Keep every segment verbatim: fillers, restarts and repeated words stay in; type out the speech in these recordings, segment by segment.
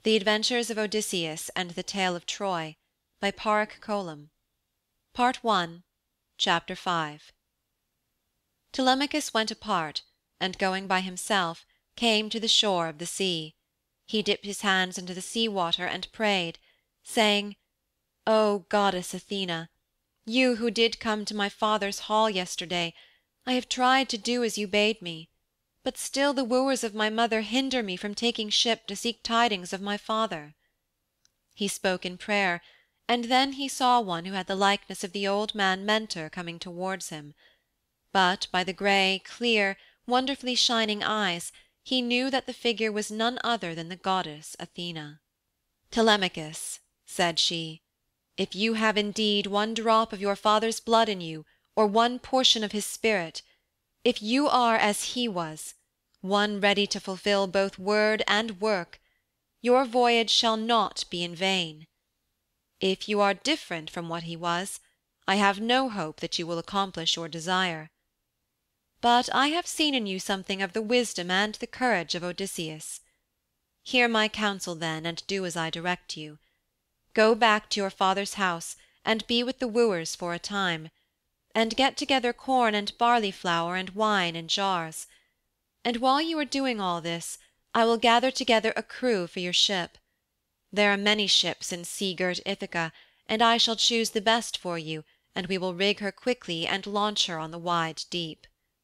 The Adventures of Odysseus and the Tale of Troy, by Pádraic Colum. Part one, Chapter five. Telemachus went apart, and going by himself, came to the shore of the sea. He dipped his hands into the sea water and prayed, saying, "O goddess Athena, you who did come to my father's hall yesterday, I have tried to do as you bade me, but still the wooers of my mother hinder me from taking ship to seek tidings of my father." He spoke in prayer, and then he saw one who had the likeness of the old man Mentor coming towards him. But by the grey, clear, wonderfully shining eyes he knew that the figure was none other than the goddess Athena. "Telemachus," said she, "if you have indeed one drop of your father's blood in you, or one portion of his spirit, if you are as he was, one ready to fulfil both word and work, your voyage shall not be in vain. If you are different from what he was, I have no hope that you will accomplish your desire. But I have seen in you something of the wisdom and the courage of Odysseus. Hear my counsel then, and do as I direct you. Go back to your father's house and be with the wooers for a time, and get together corn and barley flour and wine in jars. And while you are doing all this, I will gather together a crew for your ship. There are many ships in sea-girt Ithaka, and I shall choose the best for you, and we will rig her quickly and launch her on the wide deep."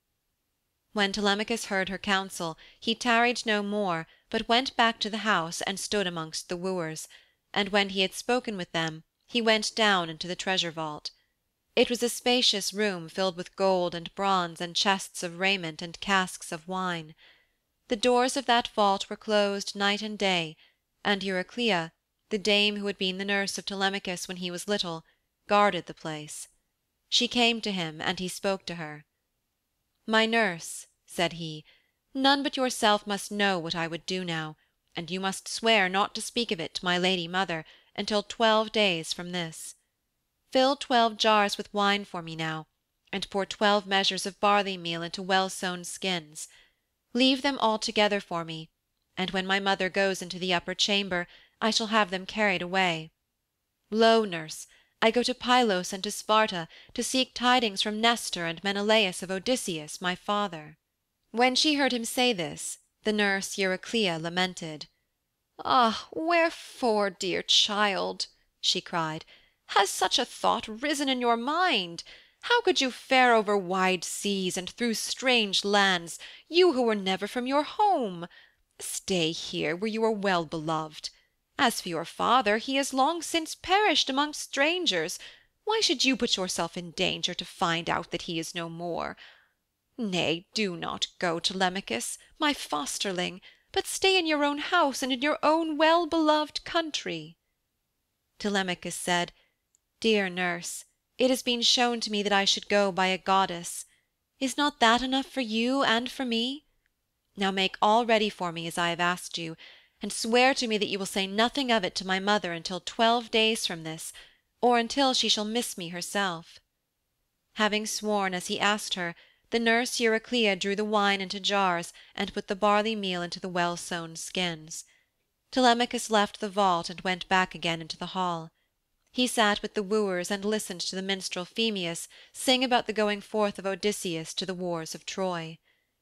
When Telemachus heard her counsel, he tarried no more, but went back to the house and stood amongst the wooers, and when he had spoken with them, he went down into the treasure vault. It was a spacious room filled with gold and bronze and chests of raiment and casks of wine. The doors of that vault were closed night and day, and Eurycleia, the dame who had been the nurse of Telemachus when he was little, guarded the place. She came to him, and he spoke to her. "My nurse," said he, "none but yourself must know what I would do now, and you must swear not to speak of it to my lady mother until twelve days from this. Fill twelve jars with wine for me now, and pour twelve measures of barley meal into well-sewn skins. Leave them all together for me, and when my mother goes into the upper chamber, I shall have them carried away. Lo, nurse, I go to Pylos and to Sparta to seek tidings from Nestor and Menelaus of Odysseus, my father." When she heard him say this, the nurse Eurycleia lamented. "Ah, wherefore, dear child," she cried, "has such a thought risen in your mind? How could you fare over wide seas and through strange lands, you who were never from your home? Stay here, where you are well beloved. As for your father, he has long since perished amongst strangers. Why should you put yourself in danger to find out that he is no more? Nay, do not go, Telemachus, my fosterling, but stay in your own house and in your own well-beloved country." Telemachus said, "Dear nurse, it has been shown to me that I should go by a goddess. Is not that enough for you and for me? Now make all ready for me as I have asked you, and swear to me that you will say nothing of it to my mother until twelve days from this, or until she shall miss me herself." Having sworn as he asked her, the nurse Eurycleia drew the wine into jars and put the barley meal into the well-sewn skins. Telemachus left the vault and went back again into the hall. He sat with the wooers and listened to the minstrel Phemius sing about the going forth of Odysseus to the wars of Troy.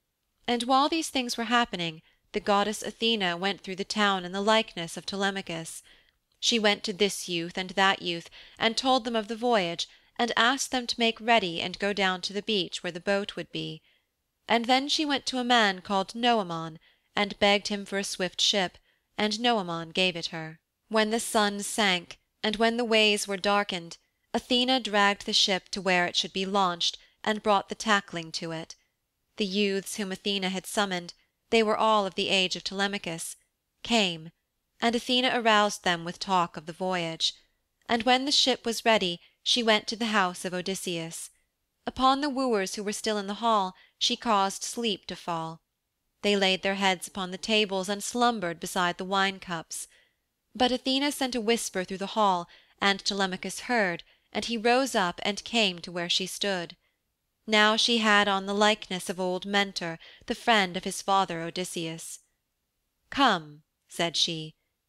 And while these things were happening, the goddess Athena went through the town in the likeness of Telemachus. She went to this youth and that youth, and told them of the voyage, and asked them to make ready and go down to the beach where the boat would be. And then she went to a man called Noëmon, and begged him for a swift ship, and Noëmon gave it her. When the sun sank, and when the ways were darkened, Athena dragged the ship to where it should be launched, and brought the tackling to it. The youths whom Athena had summoned, they were all of the age of Telemachus, came, and Athena aroused them with talk of the voyage. And when the ship was ready, she went to the house of Odysseus. Upon the wooers who were still in the hall she caused sleep to fall. They laid their heads upon the tables and slumbered beside the wine cups. But Athena sent a whisper through the hall, and Telemachus heard, and he rose up and came to where she stood. Now she had on the likeness of old Mentor, the friend of his father Odysseus. "Come," said she,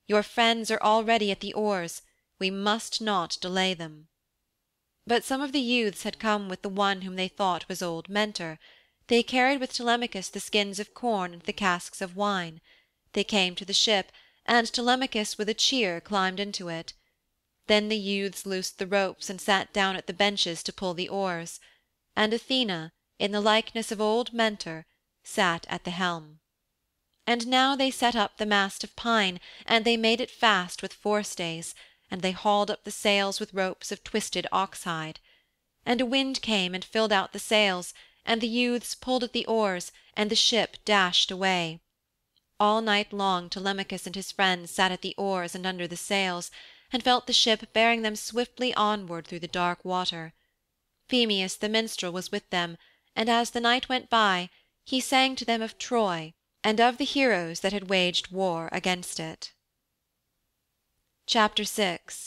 Your friends are already at the oars. We must not delay them." But some of the youths had come with the one whom they thought was old Mentor. They carried with Telemachus the skins of corn and the casks of wine. They came to the ship, and Telemachus with a cheer climbed into it. Then the youths loosed the ropes and sat down at the benches to pull the oars, and Athene, in the likeness of old Mentor, sat at the helm. And now they set up the mast of pine, and they made it fast with forestays, and they hauled up the sails with ropes of twisted oxhide. And a wind came and filled out the sails, and the youths pulled at the oars, and the ship dashed away. All night long Telemachus and his friends sat at the oars and under the sails, and felt the ship bearing them swiftly onward through the dark water. Phemius the minstrel was with them, and as the night went by he sang to them of Troy and of the heroes that had waged war against it. Chapter six.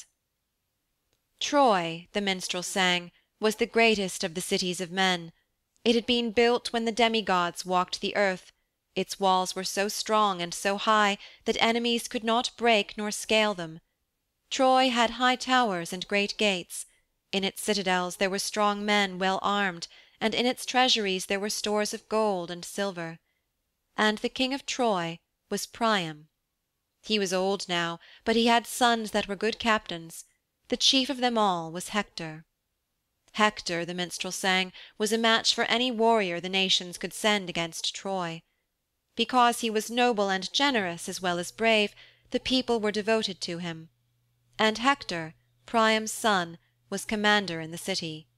Troy, the minstrel sang, was the greatest of the cities of men. It had been built when the demigods walked the earth. Its walls were so strong and so high that enemies could not break nor scale them. Troy had high towers and great gates. In its citadels there were strong men well armed, and in its treasuries there were stores of gold and silver. And the king of Troy was Priam. He was old now, but he had sons that were good captains. The chief of them all was Hector. Hector, the minstrel sang, was a match for any warrior the nations could send against Troy. Because he was noble and generous as well as brave, the people were devoted to him. And Hector, Priam's son, was commander in the city.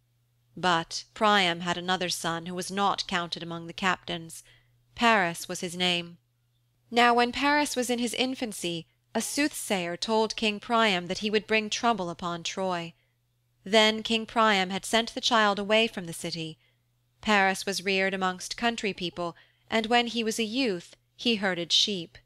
But Priam had another son who was not counted among the captains. Paris was his name. Now when Paris was in his infancy, a soothsayer told King Priam that he would bring trouble upon Troy. Then King Priam had sent the child away from the city. Paris was reared amongst country people, and when he was a youth he herded sheep.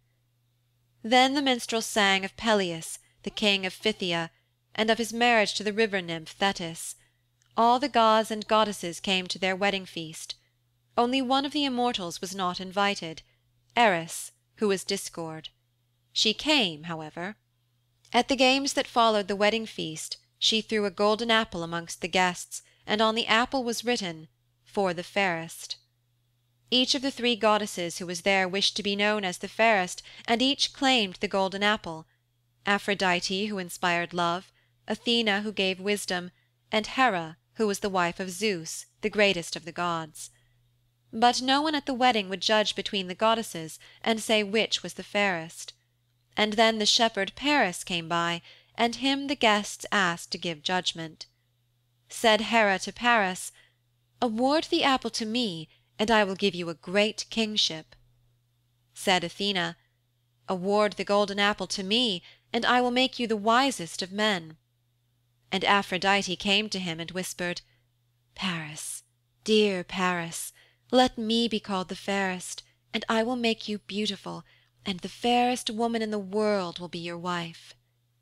Then the minstrel sang of Peleus, the king of Phthia, and of his marriage to the river nymph Thetis. All the gods and goddesses came to their wedding feast. Only one of the immortals was not invited, Eris, who was Discord. She came, however. At the games that followed the wedding feast she threw a golden apple amongst the guests, and on the apple was written, "For the fairest." Each of the three goddesses who was there wished to be known as the fairest, and each claimed the golden apple: Aphrodite, who inspired love; Athene, who gave wisdom; and Hera, who was the wife of Zeus, the greatest of the gods. But no one at the wedding would judge between the goddesses and say which was the fairest. And then the shepherd Paris came by, and him the guests asked to give judgment. Said Hera to Paris, "Award the apple to me, and I will give you a great kingship." Said Athene, "Award the golden apple to me, and I will make you the wisest of men." And Aphrodite came to him and whispered, "Paris, dear Paris, let me be called the fairest, and I will make you beautiful, and the fairest woman in the world will be your wife."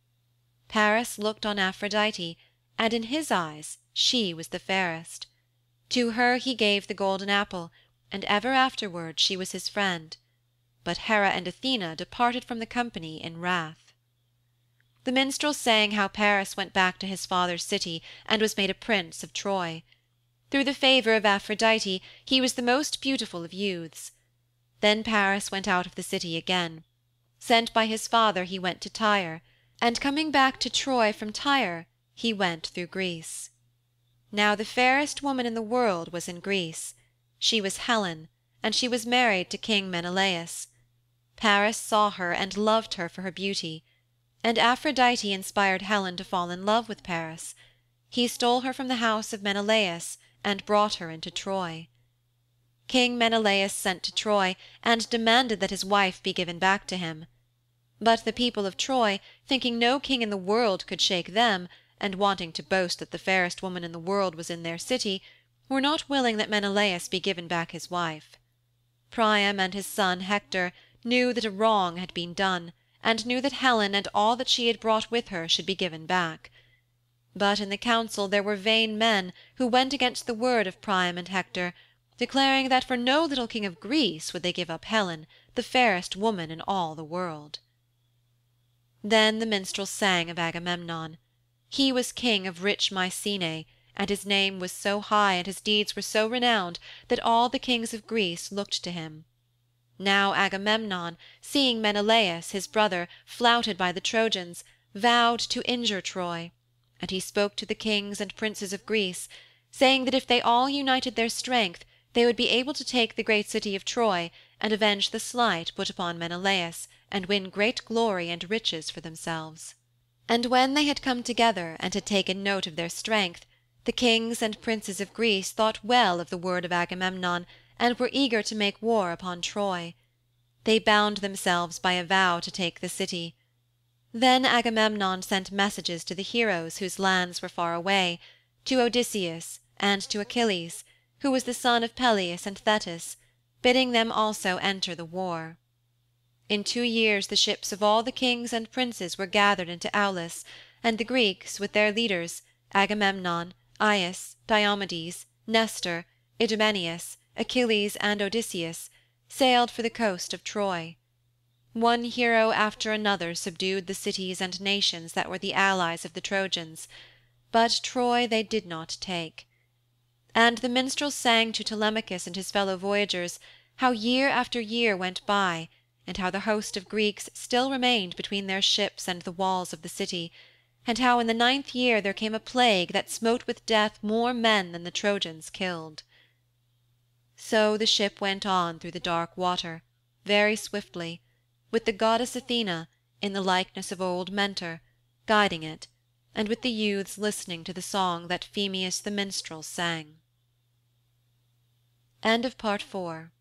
Paris looked on Aphrodite, and in his eyes she was the fairest. To her he gave the golden apple, and ever afterwards she was his friend. But Hera and Athene departed from the company in wrath. The minstrel sang how Paris went back to his father's city and was made a prince of Troy. Through the favour of Aphrodite he was the most beautiful of youths. Then Paris went out of the city again. Sent by his father he went to Tyre, and coming back to Troy from Tyre he went through Greece. Now the fairest woman in the world was in Greece. She was Helen, and she was married to King Menelaus. Paris saw her and loved her for her beauty. And Aphrodite inspired Helen to fall in love with Paris. He stole her from the house of Menelaus and brought her into Troy. King Menelaus sent to Troy and demanded that his wife be given back to him. But the people of Troy, thinking no king in the world could shake them, and wanting to boast that the fairest woman in the world was in their city, were not willing that Menelaus be given back his wife. Priam and his son Hector knew that a wrong had been done, and knew that Helen and all that she had brought with her should be given back. But in the council there were vain men who went against the word of Priam and Hector, declaring that for no little king of Greece would they give up Helen, the fairest woman in all the world. Then the minstrel sang of Agamemnon. He was king of rich Mycenae, and his name was so high and his deeds were so renowned that all the kings of Greece looked to him. Now Agamemnon, seeing Menelaus, his brother, flouted by the Trojans, vowed to injure Troy, and he spoke to the kings and princes of Greece, saying that if they all united their strength they would be able to take the great city of Troy and avenge the slight put upon Menelaus, and win great glory and riches for themselves. And when they had come together and had taken note of their strength, the kings and princes of Greece thought well of the word of Agamemnon and were eager to make war upon Troy. They bound themselves by a vow to take the city. Then Agamemnon sent messages to the heroes whose lands were far away, to Odysseus and to Achilles, who was the son of Peleus and Thetis, bidding them also enter the war. In two years the ships of all the kings and princes were gathered into Aulis, and the Greeks, with their leaders, Agamemnon, Aias, Diomedes, Nestor, Idomeneus, Achilles and Odysseus, sailed for the coast of Troy. One hero after another subdued the cities and nations that were the allies of the Trojans, but Troy they did not take. And the minstrel sang to Telemachus and his fellow voyagers how year after year went by, and how the host of Greeks still remained between their ships and the walls of the city, and how in the ninth year there came a plague that smote with death more men than the Trojans killed. So the ship went on through the dark water, very swiftly, with the goddess Athena, in the likeness of old Mentor, guiding it, and with the youths listening to the song that Phemius the minstrel sang. End of Part Four.